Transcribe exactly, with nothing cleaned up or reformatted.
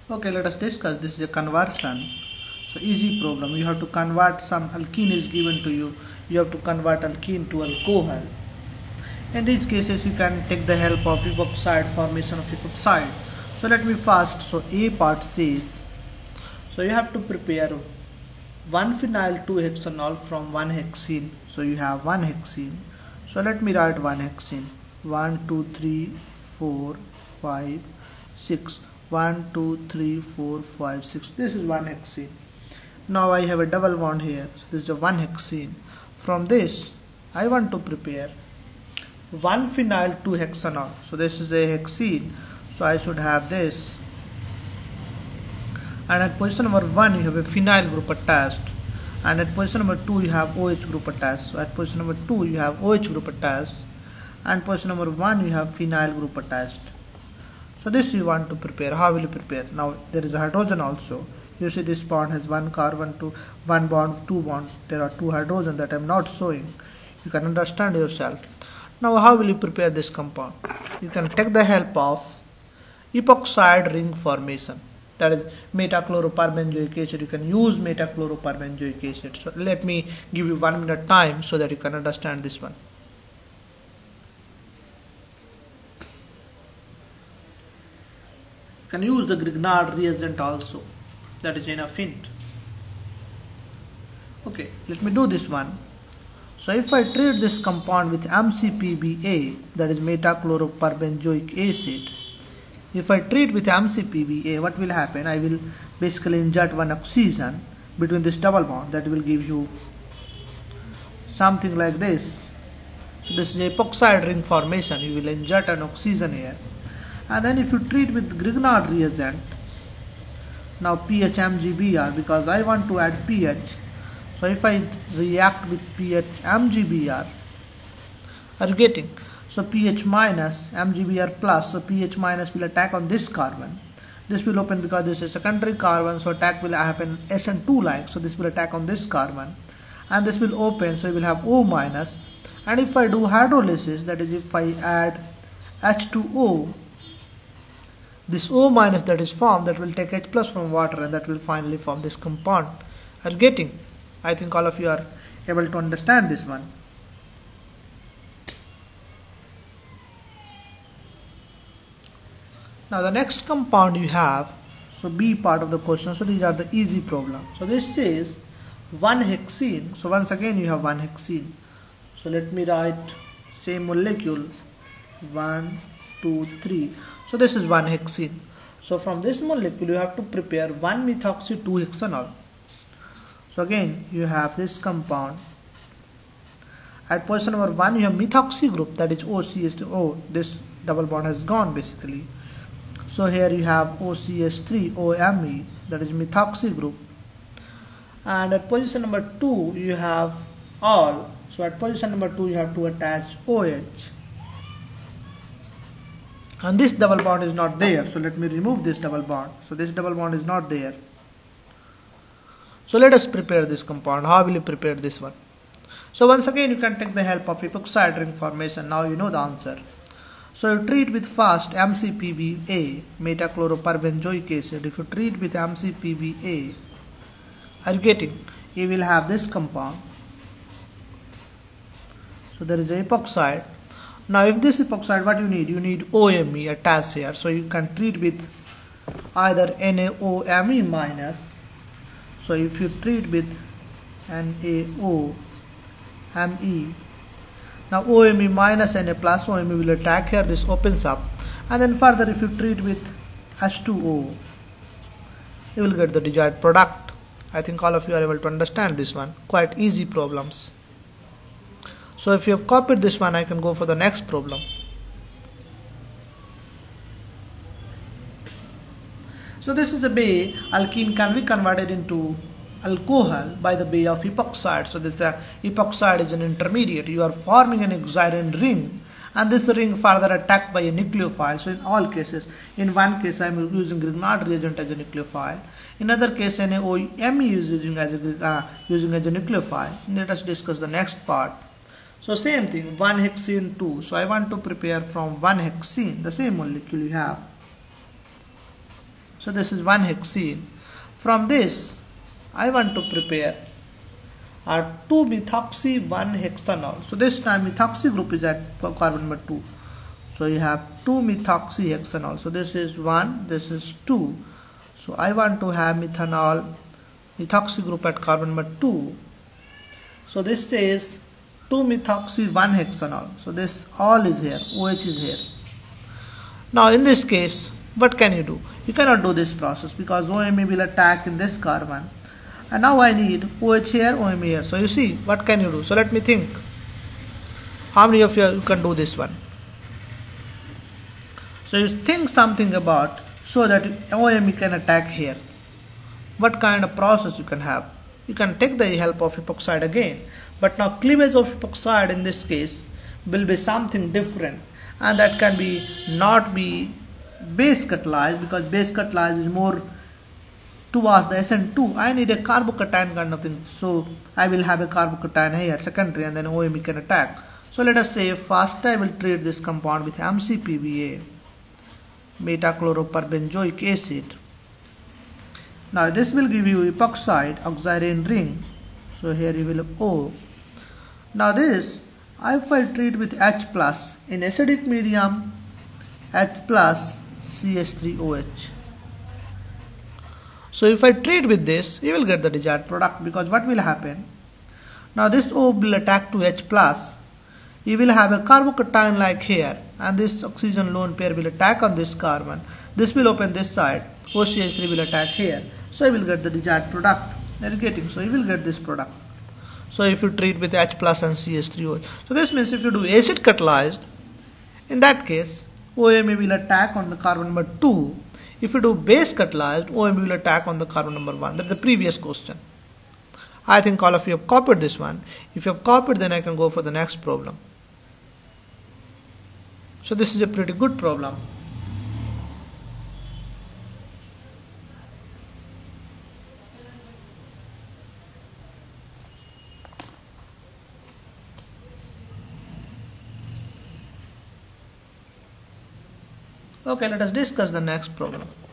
Okay, let us discuss. This is a conversion. So easy problem. You have to convert some alkene is given to you. You have to convert alkene to alcohol. In these cases, you can take the help of epoxide formation of epoxide. So let me first. So A part says. So you have to prepare one phenyl two hexanol from one hexene. So you have one hexene. So let me write one hexene. One, two, three, four, five, six. one, two, three, four, five, six. This is one hexene. Now I have a double bond here. So this is a one hexene. From this, I want to prepare one phenyl two hexanol. So this is a hexene. So I should have this. And at position number one, you have a phenyl group attached. And at position number two, you have OH group attached. So at position number two, you have OH group attached. And position number one, you have phenyl group attached. So this you want to prepare. How will you prepare? Now there is a hydrogen also. You see this bond has one carbon to one bond, two bonds. There are two hydrogen that I am not showing. You can understand yourself. Now how will you prepare this compound? You can take the help of epoxide ring formation. That is metachloroperbenzoic acid. You can use metachloroperbenzoic acid. So let me give you one minute time so that you can understand this one. You can use the Grignard reagent also, that is enough hint. Okay, let me do this one. So if I treat this compound with M C P B A, that is metachloroperbenzoic acid, if I treat with M C P B A, what will happen? I will basically inject one oxygen between this double bond. That will give you something like this. So this is epoxide ring formation. You will inject an oxygen here. And then if you treat with Grignard reagent, now pH M G B R, because I want to add pH. So if I react with pH M G B R, are you getting? So pH minus M G B R plus, so pH minus will attack on this carbon. This will open because this is a secondary carbon, so attack will happen S N two like, so this will attack on this carbon. And this will open, so you will have O minus. And if I do hydrolysis, that is if I add H two O, this O minus that is formed, that will take H plus from water, and that will finally form this compound. Are you getting? I think all of you are able to understand this one. Now the next compound you have, so B part of the question, so these are the easy problem. So this is one hexene. So once again you have one hexene. So let me write same molecule, one, two, three. So this is one hexene. So from this molecule you have to prepare one methoxy two hexanol. So again you have this compound. At position number one you have methoxy group, that is O C H three. Oh, this double bond has gone basically. So here you have O C H three O M E, that is methoxy group. And at position number two you have all. So at position number two you have to attach OH. And this double bond is not there. So let me remove this double bond. So this double bond is not there. So let us prepare this compound. How will you prepare this one? So once again you can take the help of epoxide ring formation. Now you know the answer. So you treat with first M C P B A, metachloroperbenzoic acid. If you treat with M C P B A, are you getting? You will have this compound. So there is a epoxide. Now if this epoxide, what you need? You need O M E attached here. So you can treat with either N A O M E minus. So if you treat with N A O M E, now O M E minus N A plus O M E will attack here, this opens up. And then further if you treat with H two O, you will get the desired product. I think all of you are able to understand this one. Quite easy problems. So if you have copied this one, I can go for the next problem. So this is a way alkene can be converted into alcohol by the way of epoxide. So this uh, epoxide is an intermediate. You are forming an oxidant ring, and this ring further attacked by a nucleophile. So in all cases, in one case I am using Grignard reagent as a nucleophile. In other case, N A O M E is using as a uh, using as a nucleophile. Let us discuss the next part. So same thing, one hexene two. So I want to prepare from one hexene, the same molecule you have. So this is one hexene. From this, I want to prepare a two methoxy one hexanol. So this time methoxy group is at carbon number two. So you have two methoxy hexanol. So this is one, this is two. So I want to have methanol methoxy group at carbon number two. So this says two methoxy one hexanol. So this all is here, OH is here. Now in this case, what can you do? You cannot do this process because O M E will attack in this carbon. And now I need OH here, O M E here. So you see, what can you do? So let me think. How many of you can do this one? So you think something about so that O M E can attack here. What kind of process you can have? You can take the help of epoxide again. But now cleavage of epoxide in this case will be something different. And that can be not be base catalyzed, because base catalyzed is more towards the S N two. I need a carbocation kind of thing. So I will have a carbocation here secondary, and then O M E can attack. So let us say first I will treat this compound with M C P B A, metachloroperbenzoic acid. Now this will give you epoxide oxirane ring. So here you will have O. Now this, if I treat with H plus in acidic medium, H plus C H three O H. So if I treat with this, you will get the desired product, because what will happen? Now this O will attack to H plus. You will have a carbocation like here, and this oxygen lone pair will attack on this carbon. This will open this side. O C H three will attack here. So you will get the desired product. They are getting. So you will get this product. So if you treat with H plus and C H three O H. So this means if you do acid catalyzed, in that case O M E will attack on the carbon number two. If you do base catalyzed, O M E will attack on the carbon number one. That's the previous question. I think all of you have copied this one. If you have copied, then I can go for the next problem. So this is a pretty good problem. Okay, let us discuss the next problem.